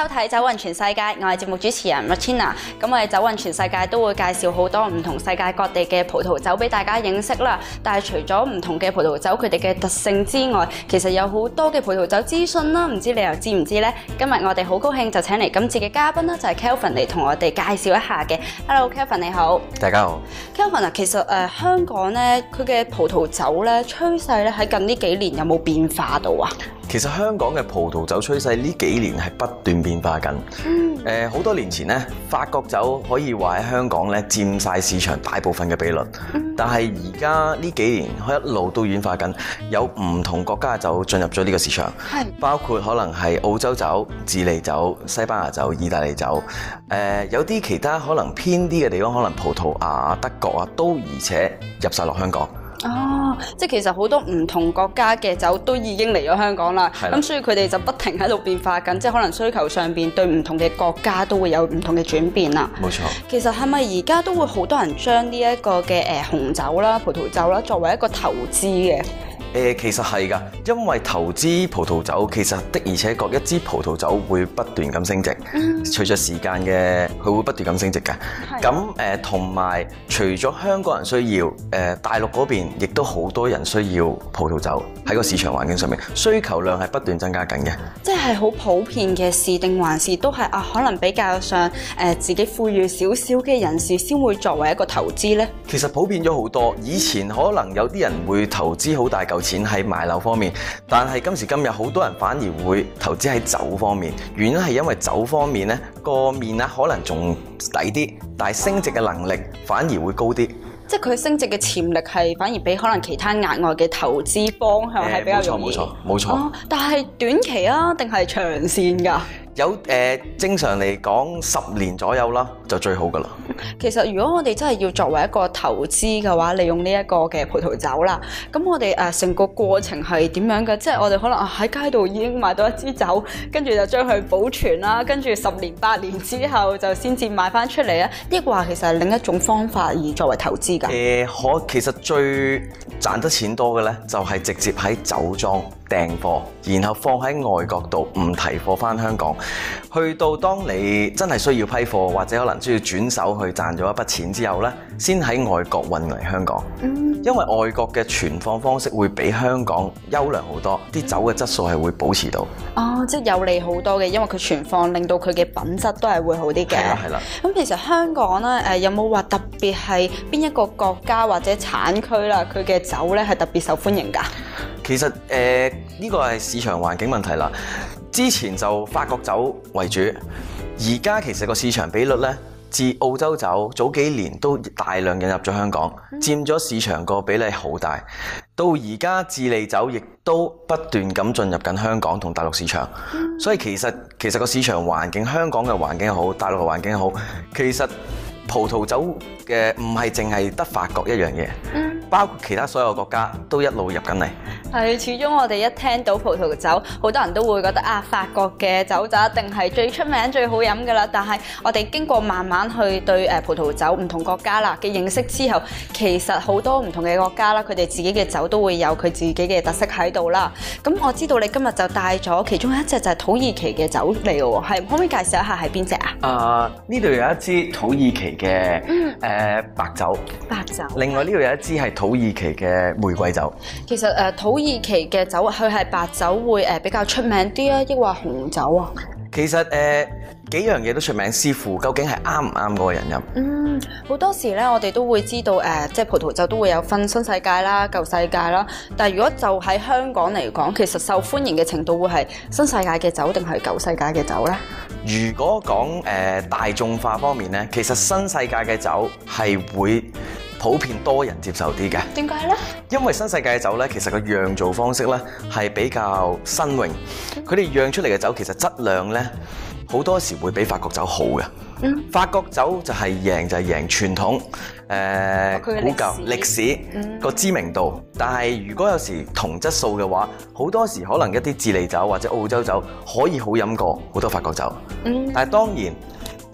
睇《走勻全世界》，我係節目主持人 Martina。咁我哋走勻全世界都會介紹好多唔同世界各地嘅葡萄酒俾大家認識啦。但係除咗唔同嘅葡萄酒佢哋嘅特性之外，其實有好多嘅葡萄酒資訊啦，唔知你又知唔知呢？今日我哋好高興就請嚟今次嘅嘉賓啦，就係 Kelvin 嚟同我哋介紹一下嘅。Hello Kelvin 你好。 大家好。 Kelvin 啊，其實香港咧佢嘅葡萄酒咧趨勢咧喺近呢幾年有冇變化到啊？ 其實香港嘅葡萄酒趨勢呢幾年係不斷變化緊。好多年前呢，法國酒可以話喺香港咧佔晒市場大部分嘅比率。但係而家呢幾年一路都演化緊，有唔同國家嘅酒進入咗呢個市場，包括可能係澳洲酒、智利酒、西班牙酒、意大利酒，有啲其他可能偏啲嘅地方，可能葡萄牙、德國啊，都而且入晒落香港。 哦，即係其實好多唔同國家嘅酒都已經嚟咗香港啦，咁所以佢哋就不停喺度變化緊，即係可能需求上邊對唔同嘅國家都會有唔同嘅轉變啦。 冇錯。 其實係咪而家都會好多人將呢一個嘅紅酒啦、葡萄酒啦作為一個投資嘅？ 其實係㗎，因為投資葡萄酒其實的而且確一支葡萄酒會不斷咁升值，隨着時間嘅佢會不斷咁升值嘅。咁同埋除咗香港人需要，大陸嗰邊亦都好多人需要葡萄酒喺個市場環境上面，需求量係不斷增加緊嘅。 即係好普遍嘅事，定還是都係可能比較上自己富裕少少嘅人士先會作為一個投資呢？ 其實普遍咗好多，以前可能有啲人會投資好大嚿錢喺買樓方面，但係今時今日好多人反而會投資喺酒方面，原因係因為酒方面呢個面額可能仲抵啲，但係升值嘅能力反而會高啲。 即係佢升值嘅潛力係反而比可能其他額外嘅投資方向係比較容易。 冇錯。 但係短期啊，定係長線㗎？ 有正常嚟講10年左右啦，就最好噶啦。 其實如果我哋真係要作為一個投資嘅話，利用呢一個嘅葡萄酒啦，咁我哋成個過程係點樣嘅？即係我哋可能喺街度已經買到一支酒，跟住就將佢保存啦，跟住10年8年之後就先至賣翻出嚟啊！抑或其實係另一種方法而作為投資㗎？ 其實最賺得錢多嘅呢，就係直接喺酒莊訂貨，然後放喺外國度唔提貨翻香港，去到當你真係需要批貨或者可能需要轉手去賺咗一筆錢之後呢，先喺外國運嚟香港。因為外國嘅存放方式會比香港優良好多，啲酒嘅質素係會保持到。 即係有利好多嘅，因為佢存放令到佢嘅品質都係會好啲嘅。 係啦。咁其實香港呢，有冇話特別係邊一個國家或者產區啦，佢嘅酒呢係特別受歡迎㗎？ 其實呢個係市場環境問題啦。之前就法國酒為主，而家其實個市場比率呢，自澳洲酒早幾年都大量引入咗香港，佔咗市場個比例好大。到而家智利酒亦都不斷咁進入緊香港同大陸市場，所以其實個市場環境，香港嘅環境好，大陸嘅環境好，其實葡萄酒嘅唔係淨係得法國一樣嘢。包括其他所有國家都一路入緊嚟。 係，始終我哋一聽到葡萄酒，好多人都會覺得法國嘅酒就一定係最出名、最好飲㗎啦。但係我哋經過慢慢去對葡萄酒唔同國家啦嘅認識之後，其實好多唔同嘅國家啦，佢哋自己嘅酒都會有佢自己嘅特色喺度啦。咁我知道你今日就帶咗其中一隻就係土耳其嘅酒嚟嘅喎，可唔可以介紹一下係邊隻啊？ 呢度有一支土耳其嘅白酒。 白酒。另外呢度有一支係土耳其嘅玫瑰酒。 其實土耳其嘅酒，佢係白酒會比較出名啲啊，抑或紅酒啊？ 其實幾樣嘢都出名，視乎究竟係啱唔啱嗰個人飲。 好多時咧，我哋都會知道即係葡萄酒都會有分新世界啦、舊世界啦。但係如果就喺香港嚟講，其實受歡迎嘅程度會係新世界嘅酒定係舊世界嘅酒呢？ 如果講大眾化方面呢，其實新世界嘅酒係會普遍多人接受啲嘅。點解呢？因為新世界嘅酒呢，其實個釀造方式呢係比較新穎，佢哋釀出嚟嘅酒其實質量呢，好多時會比法國酒好嘅。法國酒就係贏傳統，古舊歷史個知名度。但係如果有時同質素嘅話，好多時可能一啲智利酒或者澳洲酒可以好飲過好多法國酒。但係當然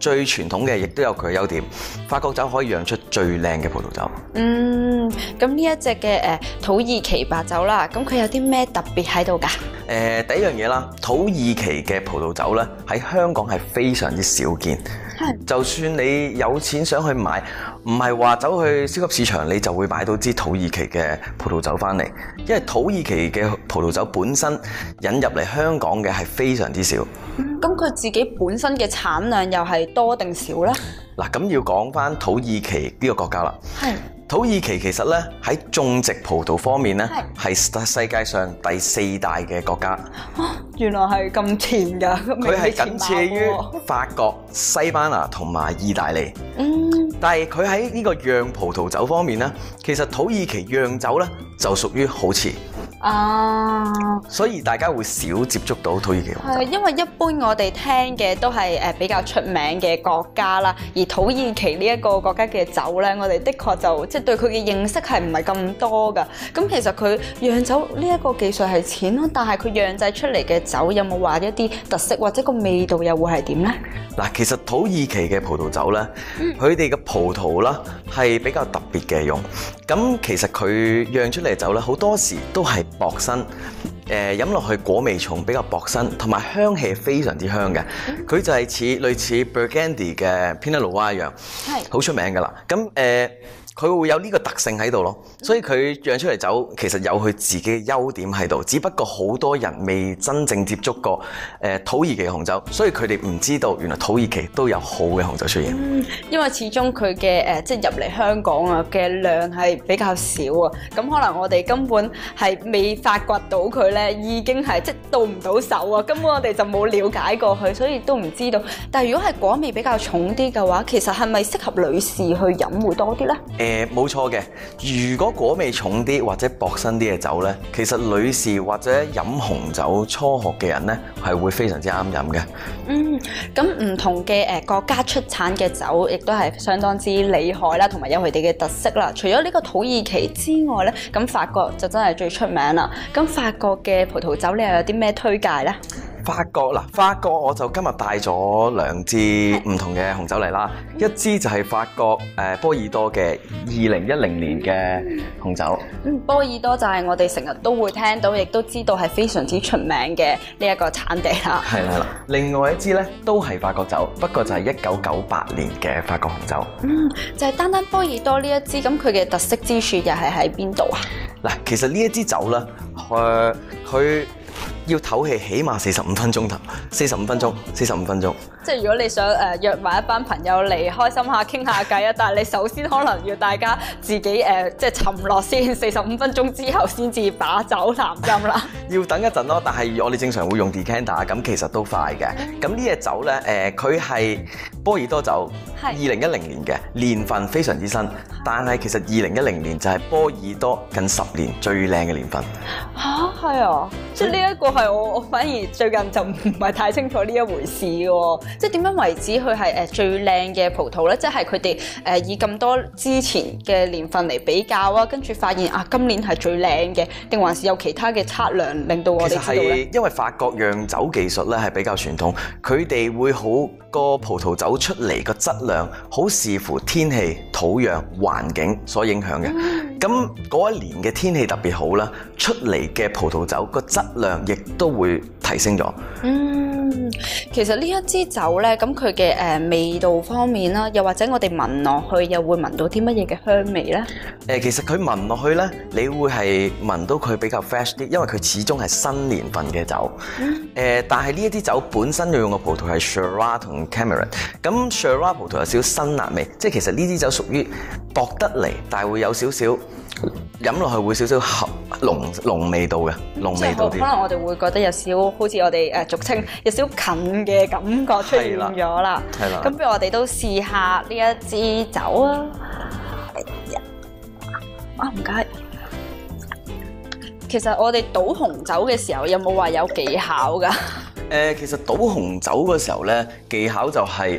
最傳統嘅，亦都有佢嘅優點。法國酒可以釀出最靚嘅葡萄酒。 咁呢一隻嘅土耳其白酒啦，咁佢有啲咩特別喺度㗎？ 第一樣嘢啦，土耳其嘅葡萄酒咧喺香港係非常之少見。就算你有錢想去買，唔係話走去超級市場你就會買到支土耳其嘅葡萄酒翻嚟，因為土耳其嘅葡萄酒本身引入嚟香港嘅係非常之少。 咁佢自己本身嘅產量又係多定少呢？ 嗱，咁要講翻土耳其呢個國家啦。土耳其其實咧喺種植葡萄方面咧係世界上第4大嘅國家。 原來係咁甜㗎， 佢係僅次於法國、西班牙同埋意大利。但係佢喺呢個釀葡萄酒方面咧，其實土耳其釀酒咧就屬於好遲。所以大家會少接觸到土耳其紅酒。係，因為一般我哋聽嘅都係比較出名嘅國家啦，而土耳其呢一個國家嘅酒咧，我哋的確就即係對佢嘅認識係唔係咁多㗎。咁其實佢釀酒呢一個技術係淺咯，但係佢釀製出嚟嘅酒有冇話一啲特色或者個味道又會係點咧？嗱，其實土耳其嘅葡萄酒咧，佢哋嘅葡萄啦係比較特別嘅用。咁其實佢釀出嚟嘅酒咧，好多時都係薄身，飲落去果味重，比較薄身，同埋香氣非常之香嘅。佢就係類似 Burgundy 嘅 Pinot Noir 一樣，好出名㗎啦。咁佢會有呢個特性喺度咯，所以佢釀出嚟酒其實有佢自己嘅優點喺度，只不過好多人未真正接觸過土耳其紅酒，所以佢哋唔知道原來土耳其都有好嘅紅酒出現。因為始終佢嘅即係入嚟香港啊嘅量係比較少啊，咁可能我哋根本係未發掘到佢咧，已經係即係到唔到手啊，根本我哋就冇了解過佢，所以都唔知道。但係如果係果味比較重啲嘅話，其實係咪適合女士去飲會多啲咧？冇錯嘅，如果果味重啲或者薄身啲嘅酒呢，其實女士或者飲紅酒初學嘅人呢，係會非常之啱飲嘅。咁唔同嘅國家出產嘅酒，亦都係相當之厲害啦，同埋有佢哋嘅特色啦。除咗呢個土耳其之外呢，咁法國就真係最出名啦。咁法國嘅葡萄酒你又有啲咩推介呢？法國我就今日帶咗2支唔同嘅紅酒嚟啦，一支就係法國波爾多嘅2010年嘅紅酒。波爾多就係我哋成日都會聽到，亦都知道係非常之出名嘅呢一個產地啦。係啦，另外一支呢都係法國酒，不過就係1998年嘅法國紅酒。就係單單波爾多呢一支，咁佢嘅特色之處又係喺邊度啊？嗱，其實呢一支酒呢，佢要唞氣起碼45分鐘頭，45分鐘。即係如果你想約埋一班朋友嚟開心下傾下偈啊，但係你首先可能要大家自己即係沉落先，45分鐘之後先至把酒談斟啦。要等一陣咯，但係我哋正常會用 decanter， 咁其實都快嘅。咁呢隻酒咧佢係波爾多酒，2010年嘅，年份非常之新，但係其實2010年就係波爾多近10年最靚嘅年份。嚇係啊！即係呢一個係我反而最近就唔係太清楚呢一回事喎。即係點樣為止佢係最靚嘅葡萄咧？即係佢哋以咁多之前嘅年份嚟比較啊，跟住發現啊今年係最靚嘅，定還是有其他嘅測量令到我哋知道咧？其實係因為法國釀酒技術咧係比較傳統，佢哋會好個葡萄酒出嚟個質量好視乎天氣、土壤、環境所影響嘅。咁嗰一年嘅天氣特別好啦，出嚟嘅葡萄酒個質量亦都會提升咗。其實呢一支酒咧，咁佢嘅味道方面啦，又或者我哋聞落去又會聞到啲乜嘢嘅香味咧？其實佢聞落去咧，你會係聞到佢比較 fresh 啲，因為佢始終係新年份嘅酒。但係呢一啲酒本身要用嘅葡萄係 Shiraz 同 Cameron。咁 Shiraz 葡萄有少少辛辣味，即係其實呢啲酒屬於薄得嚟，但係會有少少飲落去會少少濃味道嘅，濃味道啲。可能我哋會覺得有少好似我哋俗稱有少近嘅感覺出現咗啦。係啦。咁不如我哋都試下呢一支酒啊！唔該。其實我哋倒紅酒嘅時候有冇話有技巧㗎？其實倒紅酒嘅時候咧，技巧就係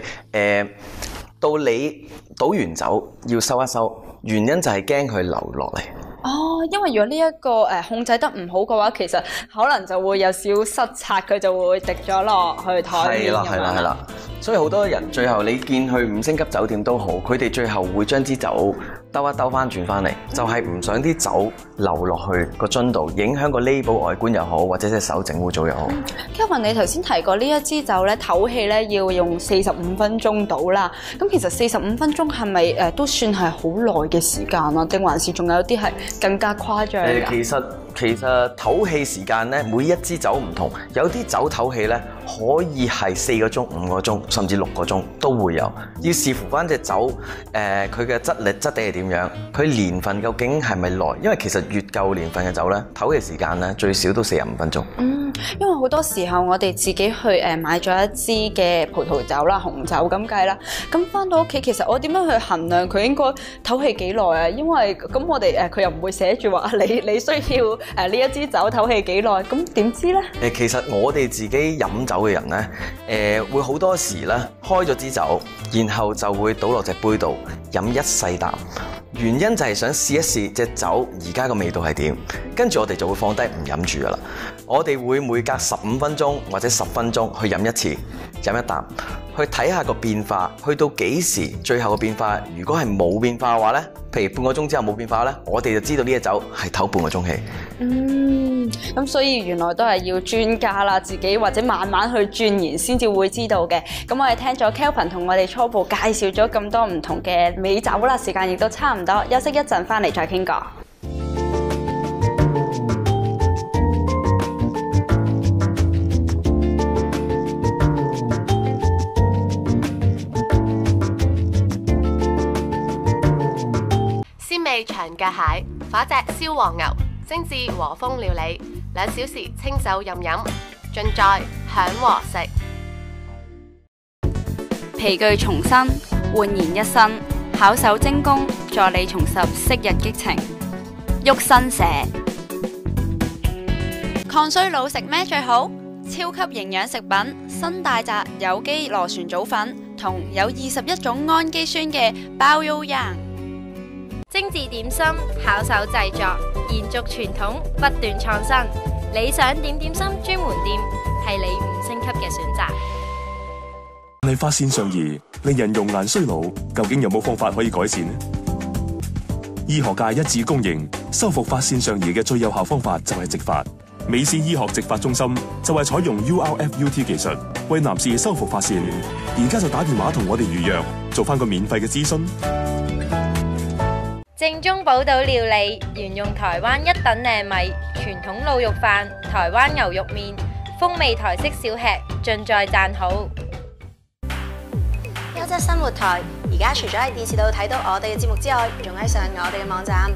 到你倒完酒要收一收，原因就係驚佢流落嚟。 因為如果呢一個控制得唔好嘅話，其實可能就會有少失策，佢就會滴咗落去台面咁樣。 係啦。所以好多人最後你見去5星級酒店都好，佢哋最後會將支酒兜一兜翻轉翻嚟，就係唔想啲酒流落去個樽度，影響個 label 外觀又好，或者隻手整污糟又好。 Kelvin，你頭先提過呢一支酒咧唞氣咧要用45分鐘到啦。咁其實45分鐘係咪都算係好耐嘅時間啊？定還是仲有啲係更加誇張㗎？ 其實唞氣時間咧，每一支酒唔同，有啲酒唞氣咧可以係4個鐘、5個鐘，甚至6個鐘都會有，要視乎翻隻酒佢嘅質地係點樣，佢年份究竟係咪耐？因為其實越舊年份嘅酒咧，唞氣時間咧最少都45分鐘。 因為好多時候我哋自己去買咗一支嘅葡萄酒啦、紅酒咁計啦，咁翻到屋企其實我點樣去衡量佢應該唞氣幾耐啊？因為咁我哋佢又唔會寫住話你需要呢一支酒唞氣幾耐，咁點知咧？ 其實我哋自己飲酒嘅人咧，會好多時咧開咗支酒，然後就會倒落隻杯度飲一細啖。原因就係想試一試隻酒而家個味道係點，跟住我哋就會放低唔飲住噶啦。我哋會每隔15分鐘或者10分鐘去飲一次，飲一啖，去睇下個變化，去到幾時最後嘅變化。如果係冇變化嘅話呢，譬如半個鐘之後冇變化呢，我哋就知道呢隻酒係唞半個鐘氣。 咁所以原來都係要專家啦，自己或者慢慢去鑽研先至會知道嘅。咁我哋聽咗 Kelvin 同我哋初步介紹咗咁多唔同嘅美酒啦，時間亦都差唔多，休息一陣翻嚟再傾過。 鮮味長腳蟹、化隻燒黃牛、精緻和風料理，2小時清酒飲飲，盡在享和食。 皮具重新，煥然一新，巧手精工，助你重拾昔日激情。郁新社，抗衰老食咩最好？超級營養食品，新大澤有機螺旋藻粉同有21種氨基酸嘅包優養。 精緻點心，巧手製作，延續傳統，不斷創新。理想點點心專門店係你5星級嘅選擇。 你髮線上移，令人容顏衰老，究竟有冇方法可以改善呢？醫學界一致公認，修復髮線上移嘅最有效方法就係植髮。美斯醫學植髮中心就係採用 URFUT 技術，為男士修復髮線。而家就打電話同我哋預約，做翻個免費嘅諮詢。 正宗寶島料理，沿用台灣一等靚米，傳統滷肉飯、台灣牛肉麵，風味台式小吃，盡在讚好。 優質生活台而家除咗喺電視度睇到我哋嘅節目之外，仲喺上我哋嘅網站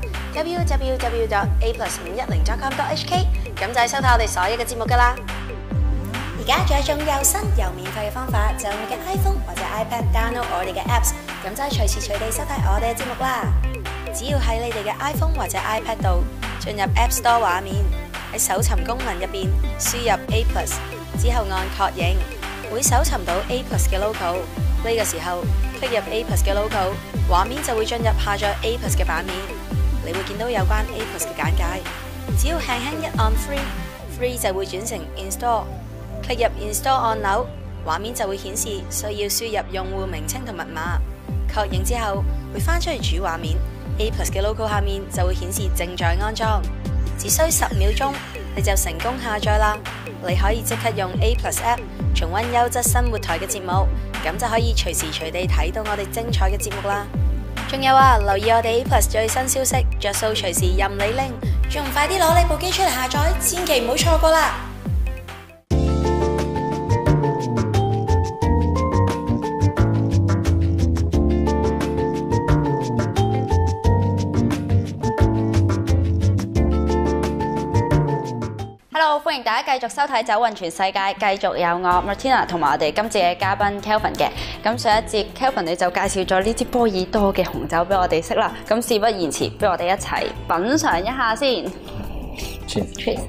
www.a+510.com.hk， 咁就係收睇我哋所有嘅節目噶啦。而家仲有一種又新又免費嘅方法，就用你嘅 iPhone 或者 iPad download 我哋嘅 Apps， 咁就係隨時隨地收睇我哋嘅節目啦。只要喺你哋嘅 iPhone 或者 iPad 度進入 App Store 畫面，喺搜尋功能入邊輸入 A+， 之後按確認，會搜尋到 A+ 嘅 logo。呢個時候 click 入 A+ 嘅 logo， 畫面就會進入下載 A+ 嘅版面，你會見到有關 A+ 嘅簡介。只要輕輕一按 Free 就會轉成 Install。click 入 Install 按鈕，畫面就會顯示需要輸入用戶名稱同密碼。確認之後會翻出去主畫面。A+ 嘅 logo 下面就會顯示正在安裝，只需10秒鐘你就成功下載啦！你可以即刻用 A+ App 重溫優質生活台嘅節目，咁就可以隨時隨地睇到我哋精彩嘅節目啦！仲有啊，留意我哋 A+ 最新消息，着數隨時任你拎，仲快啲攞你部機出嚟下載，千祈唔好錯過啦！ 歡迎大家繼續收睇《酒運全世界》，繼續有我 Martina 同埋我哋今次嘅嘉賓 Kelvin 嘅。咁上一節 Kelvin 你就介紹咗呢支波爾多嘅紅酒俾我哋識啦。咁事不宜遲，不如我哋一齊品嚐一下先。Cheers！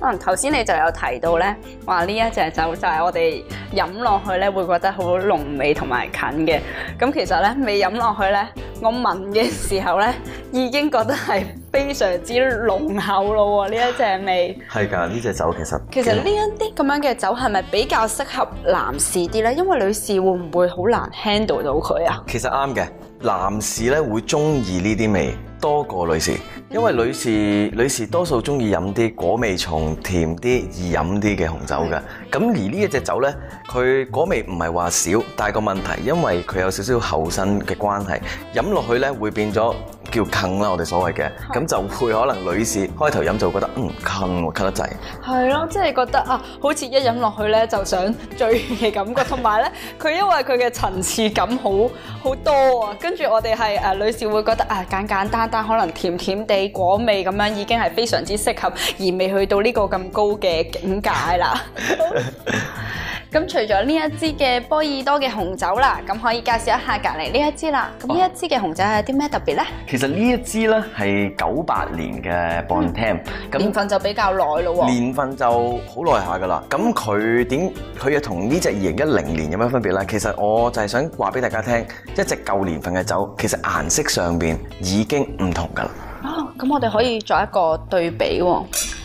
可能頭先你就有提到咧，話呢一隻酒就係我哋飲落去咧會覺得好濃味同埋近嘅。咁其實咧未飲落去咧，我聞嘅時候咧已經覺得係非常之濃厚咯喎，呢一隻味。 係㗎，呢隻酒其實呢一啲咁樣嘅酒係咪比較適合男士啲咧？因為女士會唔會好難 handle 到佢啊？ 其實啱嘅，男士咧會中意呢啲味多過女士，因為女士多數中意飲啲果味重、甜啲、易飲啲嘅紅酒嘅。咁而呢一隻酒咧，佢果味唔係話少，但係個問題，因為佢有少少後生嘅關係，飲落去咧會變咗叫近啦，我哋所謂嘅，咁就會可能女士開頭飲就會覺得近喎，近得滯。 係咯，即係覺得啊，好似一飲落去咧就想醉嘅感覺，同埋咧佢因為佢嘅層次感好多啊，跟住我哋係女士會覺得啊簡簡單單可能甜甜地果味咁樣已經係非常之適合，而未去到呢個咁高嘅境界啦。咁除咗呢一支嘅波爾多嘅紅酒啦，咁可以介紹一下隔離呢一支啦。咁呢一支嘅紅酒係啲咩特別咧？ 其實呢一支咧係98年嘅 Bontemps， 年份就比較耐咯喎。 年份就好耐下噶啦。咁佢又同呢隻2010年有咩分別咧？其實我就係想話俾大家聽，一隻舊年份嘅酒，其實顏色上邊已經唔同噶啦。 咁我哋可以作一個對比喎。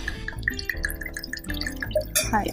係。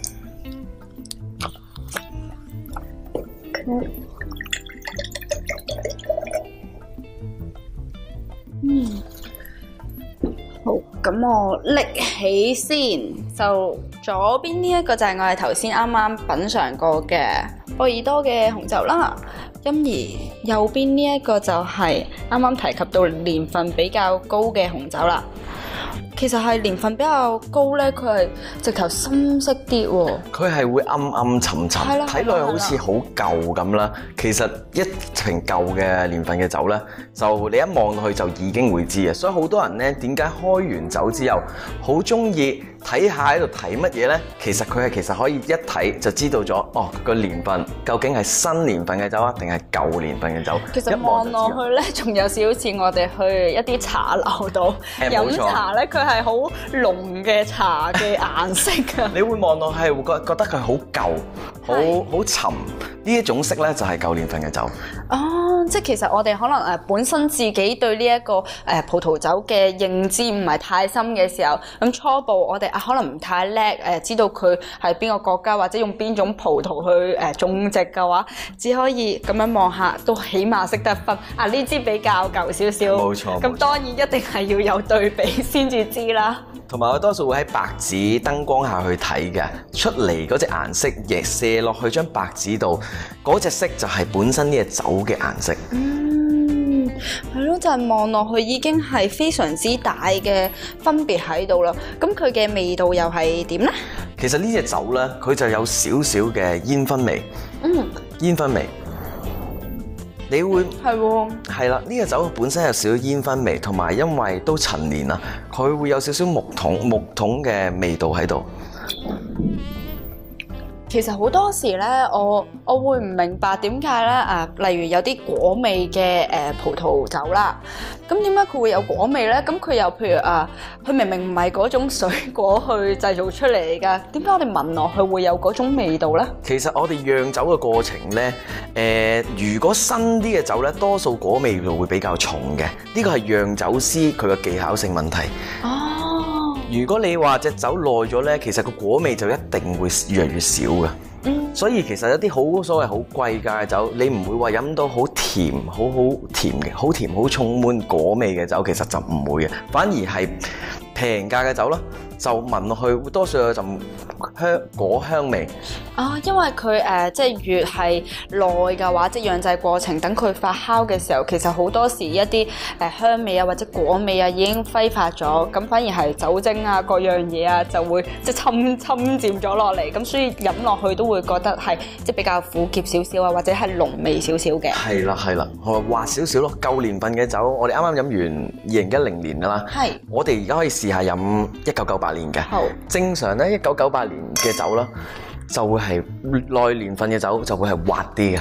好，咁我拎起先，就左邊呢一個就係我哋頭先啱啱品嚐過嘅波爾多嘅紅酒啦，咁而右邊呢一個就係啱啱提及到年份比較高嘅紅酒啦。其實係年份比較高咧，佢係直頭深色啲喎。佢係會暗暗沉沉，睇落去好似好舊咁啦。其實一瓶舊嘅年份嘅酒咧，就你一望落去就已經會知嘅。所以好多人咧，點解開完酒之後好中意睇下喺度睇乜嘢咧？其實佢係其實可以一睇就知道咗，哦個年份究竟係新年份嘅酒啊，定係舊年份嘅酒？ 其實望落去咧，仲有少少似我哋去一啲茶樓度飲茶咧，佢係好濃嘅茶嘅顏色㗎。 你會望落係會覺得佢好舊、好沉呢一種色咧，就係舊年份嘅酒。 哦，即係其實我哋可能本身自己對呢一個葡萄酒嘅認知唔係太深嘅時候，咁初步我哋可能唔太叻知道佢係邊個國家或者用邊種葡萄去種植嘅話，只可以咁樣望下，都起碼識得分呢支比較舊少少。 冇錯。 咁當然一定係要有對比先至知啦。 同埋我多數會喺白紙燈光下去睇嘅，出嚟嗰隻顏色亦射落去張白紙度，嗰隻色就係本身呢隻酒嘅顏色。 係咯，就係望落去已經係非常之大嘅分別喺度啦。咁佢嘅味道又係點呢？ 其實呢隻酒咧，佢就有少少嘅煙燻味。煙燻味。你會係啦，呢個酒本身有少少煙燻味，同埋因為都陳年啦，佢會有少少木桶嘅味道喺度。 其實好多時咧，我會唔明白點解咧例如有啲果味嘅葡萄酒啦，咁點解佢會有果味咧？咁佢又譬如佢明明唔係嗰種水果去製造出嚟㗎，點解我哋聞落去會有嗰種味道咧？ 其實我哋釀酒嘅過程咧，如果新啲嘅酒咧，多數果味道會比較重嘅，呢個係釀酒師佢嘅技巧性問題。如果你話隻酒耐咗咧，其實個果味就一定會越嚟越少嘅。所以其實有啲好所謂好貴價嘅酒，你唔會話飲到好甜、好甜嘅、好甜好充滿果味嘅酒，其實就唔會嘅，反而係平價嘅酒咯，就聞落去會多數有陣果香味。 因為佢即係越係耐嘅話，即係釀製過程，等佢發酵嘅時候，其實好多時一啲香味或者果味已經揮發咗，咁反而係酒精各樣嘢就會即係侵佔咗落嚟，咁所以飲落去都會覺得係即係比較苦澀少少或者係濃味少少嘅。係啦，滑少少咯。舊年份嘅酒，我哋啱啱飲完2010年㗎啦。係。我哋而家可以試下飲1998年嘅。好。正常咧，1998年嘅酒啦，就會係耐年份嘅酒就會係滑啲嘅。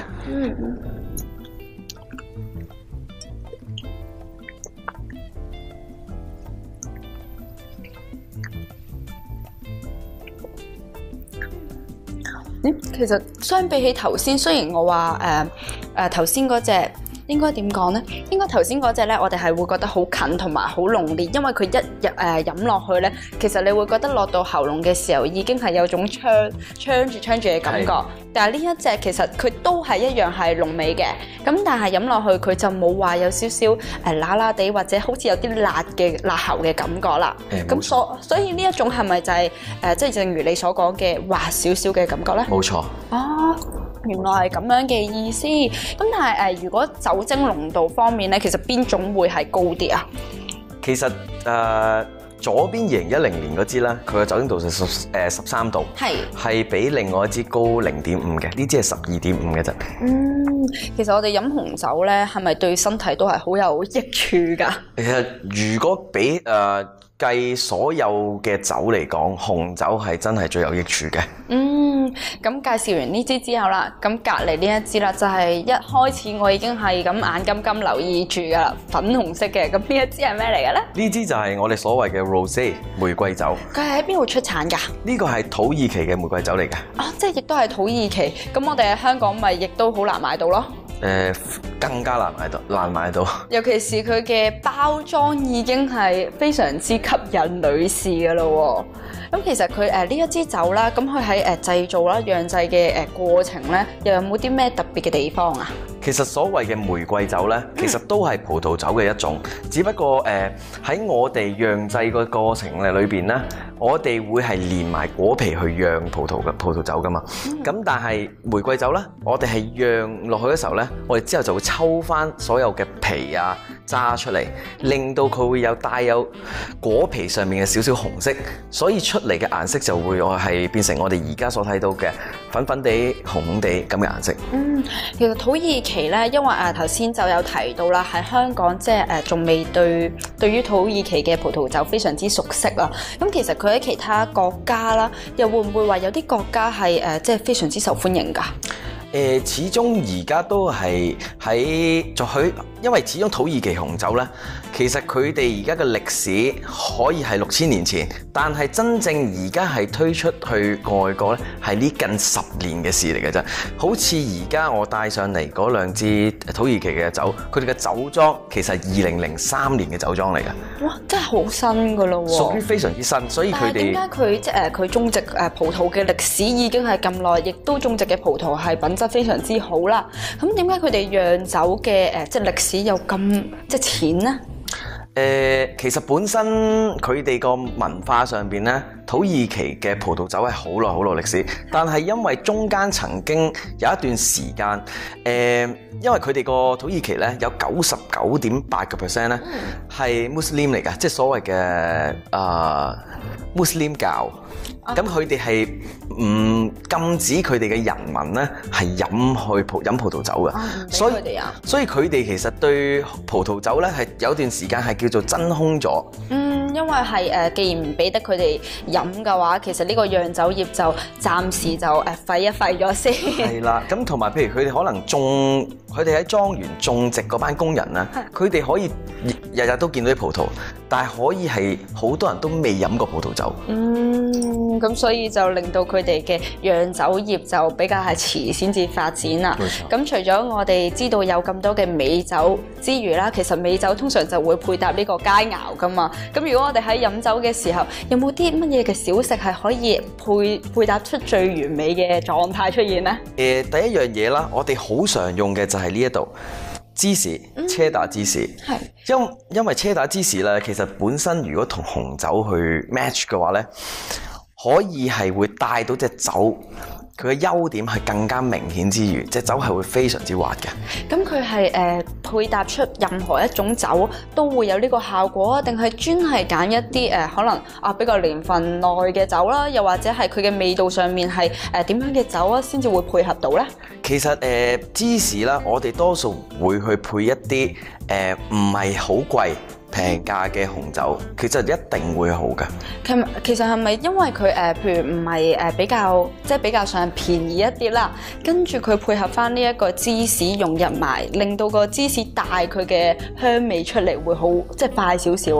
其實相比起頭先，雖然我話頭先嗰隻應該點講呢？應該頭先嗰隻咧，我哋係會覺得好近同埋好濃烈，因為佢一飲落去咧，其實你會覺得落到喉嚨嘅時候已經係有種嗆住嘅感覺。但係呢一隻其實佢都係一樣係濃味嘅，咁但係飲落去佢就冇話有少少辣辣地或者好似有啲辣喉嘅感覺啦。咁所以呢一種係咪就係即係正如你所講嘅滑少少嘅感覺咧？ 冇錯。 哦。原來係咁樣嘅意思，咁但係如果酒精濃度方面咧，其實邊種會係高啲啊？ 其實左邊2010年嗰支咧，佢嘅酒精度就13度，係比另外一支高0.5嘅，呢支係12.5嘅啫。 其實我哋飲紅酒咧，係咪對身體都係好有益處㗎？ 其實如果比計所有嘅酒嚟講，紅酒係真係最有益處嘅。 咁介紹完呢支之後啦，咁隔離呢一支啦，就係一開始我已經係咁眼金金留意住㗎啦，粉紅色嘅。咁呢一支係咩嚟嘅咧？呢支就係我哋所謂嘅 Rosé 玫瑰酒。 佢係喺邊度出產㗎？呢個係土耳其嘅玫瑰酒嚟嘅。 即係亦都係土耳其。咁我哋喺香港咪亦都好難買到咯。 更加難買到。 尤其是佢嘅包裝已經係非常之吸引女士㗎咯喎。咁其實佢呢一支酒啦，咁佢喺製造啦、釀製嘅過程咧，又有冇啲咩特別嘅地方啊？ 其實所謂嘅玫瑰酒咧，其實都係葡萄酒嘅一種，只不過喺我哋釀製個過程裏邊咧，我哋會係連埋果皮去釀葡萄酒噶嘛。咁但係玫瑰酒咧，我哋係釀落去嘅時候咧，我哋之後就會抽翻所有嘅皮啊渣出嚟，令到佢會帶有果皮上面嘅少少紅色，所以出嚟嘅顏色就會係變成我哋而家所睇到嘅粉粉地、紅紅地咁嘅顏色。 其實土耳其咧，因為頭先就有提到啦，喺香港即係仲未對於土耳其嘅葡萄酒非常之熟悉啦。咁其實佢喺其他國家啦，又會唔會話有啲國家係即係非常之受歡迎㗎？ 始終而家都係因為始終土耳其紅酒咧，其實佢哋而家嘅歷史可以係6000年前，但係真正而家係推出去外國咧，係呢近10年嘅事嚟嘅啫。好似而家我帶上嚟嗰兩支土耳其嘅酒，佢哋嘅酒莊其實係2003年嘅酒莊嚟嘅。哇，真係好新㗎咯喎！屬於非常之新，所以佢哋點解佢佢種植葡萄嘅歷史已經係咁耐，亦都種植嘅葡萄係品質非常之好啦。咁點解佢哋釀酒嘅即係歷史有咁即係淺呢？ 其實本身佢哋個文化上邊咧，土耳其嘅葡萄酒係好耐歷史，但係因為中間曾經有一段時間，因為佢哋個土耳其咧有99.8% 咧係 Muslim 嚟㗎，即係所謂嘅Muslim 教。咁佢哋係唔禁止佢哋嘅人民咧係飲葡萄酒嘅，所以佢哋其實對葡萄酒咧係有段時間係叫做真空咗。 因為係既然唔俾得佢哋飲嘅話，其實呢個釀酒業就暫時就廢一廢咗先。係啦，咁同埋譬如佢哋可能佢哋喺莊園種植嗰班工人啊，佢哋可以日日都見到啲葡萄，但係可以係好多人都未飲過葡萄酒。 咁所以就令到佢哋嘅釀酒業就比較係遲先至發展啦。咁除咗我哋知道有咁多嘅美酒之餘啦，其實美酒通常就會配搭呢個佳肴噶嘛。咁如果我哋喺飲酒嘅時候，有冇啲乜嘢嘅小食係可以配搭出最完美嘅狀態出現呢？ 第一樣嘢啦，我哋好常用嘅就係呢一度芝士，車打芝士。因為車打芝士咧，其實本身如果同紅酒去 match 嘅話咧，可以係會帶到隻酒佢嘅優點係更加明顯之餘，隻酒係會非常之滑嘅。咁佢係配搭出任何一種酒都會有呢個效果啊？定係專係揀一啲可能比較年份耐嘅酒啦，又或者係佢嘅味道上面係點樣嘅酒啊，先至會配合到呢？ 其實芝士啦，我哋多數會去配一啲唔係好貴平價嘅紅酒，其實一定會好嘅。 其實係咪因為佢譬如唔係比較上便宜一啲啦，跟住佢配合翻呢一個芝士融入埋，令到個芝士帶佢嘅香味出嚟會好即係快少少啊？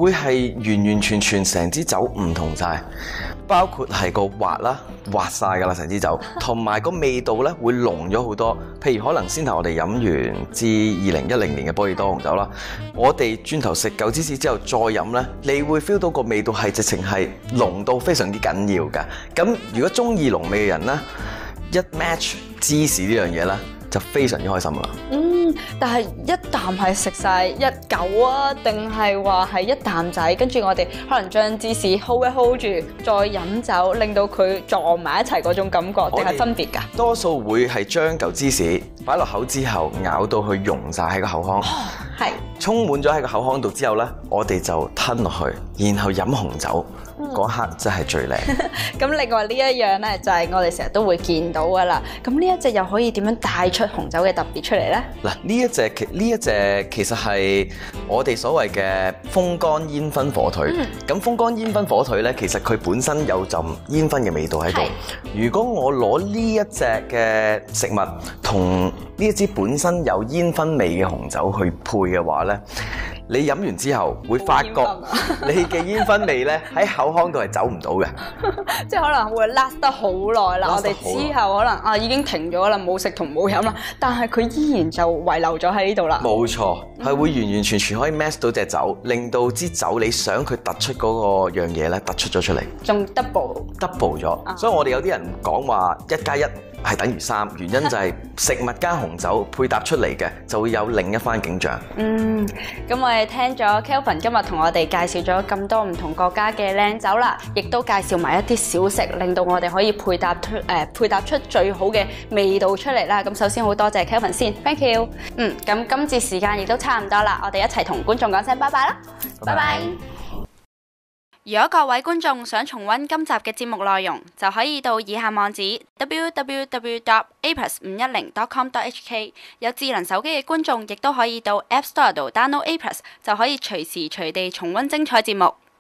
會係完完全全成支酒唔同晒，包括係個滑啦，滑晒㗎啦成支酒，同埋個味道咧會濃咗好多。譬如可能先頭我哋飲完至2010年嘅波爾多紅酒啦，我哋轉頭食狗芝士之後再飲咧，你會 feel 到個味道係直情係濃到非常之緊要㗎。咁如果中意濃味嘅人咧，一 match 芝士呢樣嘢咧，就非常之開心啦。 但係一啖係食晒一嚿啊，定係話係一啖仔，跟住我哋可能將芝士 hold 一 hold 住，再飲酒，令到佢撞埋一齊嗰種感覺，定係分別㗎？ 多數會係將嚿芝士擺落口之後，咬到佢溶晒喺個口腔， 係充滿咗喺個口腔度之後呢，我哋就吞落去，然後飲紅酒。嗰刻真係最靚。 咁另外呢一樣呢，就係我哋成日都會見到噶啦。咁呢一隻又可以點樣帶出紅酒嘅特別出嚟呢？嗱， 呢一隻其實係我哋所謂嘅風乾煙燻火腿。咁風乾煙燻火腿呢，其實佢本身有陣煙燻嘅味道喺度。如果我攞呢一隻嘅食物同呢一支本身有煙燻味嘅紅酒去配嘅話呢，你飲完之後會發覺你嘅煙燻味咧喺口腔度係走唔到嘅， 即係可能會 last 得好耐啦。我哋之後可能已經停咗啦，冇食同冇飲啦，但係佢依然就遺留咗喺呢度啦。 冇錯，係會完完全全可以 match 到隻酒，令到支酒你想佢突出嗰個樣嘢咧突出咗出嚟， 仲 double 咗。所以我哋有啲人講話1+1係等於3，原因就係食物加紅酒配搭出嚟嘅，就會有另一番景象。 咁我哋聽咗 Kelvin 今日同我哋介紹咗咁多唔同國家嘅靚酒啦，亦都介紹埋一啲小食，令到我哋可以配搭出最好嘅味道出嚟啦。咁首先好多謝 Kelvin 先 ，thank you。咁今次時間亦都差唔多啦，我哋一齊同觀眾講聲拜拜啦，拜拜。 如果各位觀眾想重溫今集嘅節目內容，就可以到以下網址 www.aplus510.com.hk。有智能手機嘅觀眾亦都可以到 App Store 度 download Aplus，就可以隨時隨地重溫精彩節目。